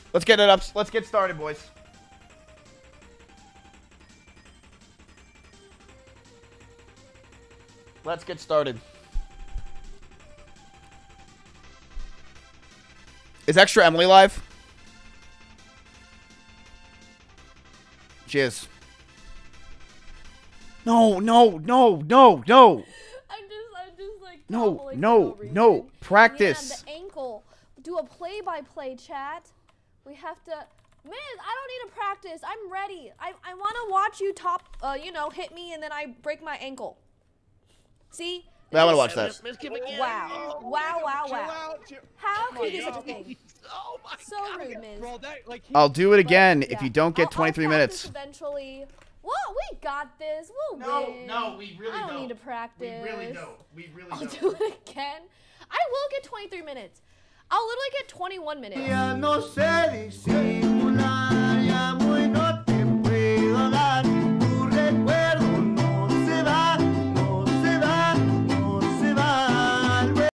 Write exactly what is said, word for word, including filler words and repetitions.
Let's get it up. Let's get started, boys. Let's get started. Is Extra Emily live? She is. No, no, no, no, no. I'm just, I'm just like. No, no, no. Practice. Yeah, the ankle. Do a play-by-play, chat. We have to. Miz, I don't need to practice. I'm ready. I, I want to watch you top, uh, you know, hit me and then I break my ankle. See? I want to watch that. Wow. Wow, wow, wow. How can you do such a thing? Oh my so God. rude, Miz. Bro, that, like, I'll do it again yeah. if you don't get I'll, twenty-three I'll minutes. Eventually. Whoa, we got this. We'll No, win. no, we really I don't don't. need to practice. We really don't. We really I'll don't. do it again. I will get twenty-three minutes. I'll literally get twenty-one minutes.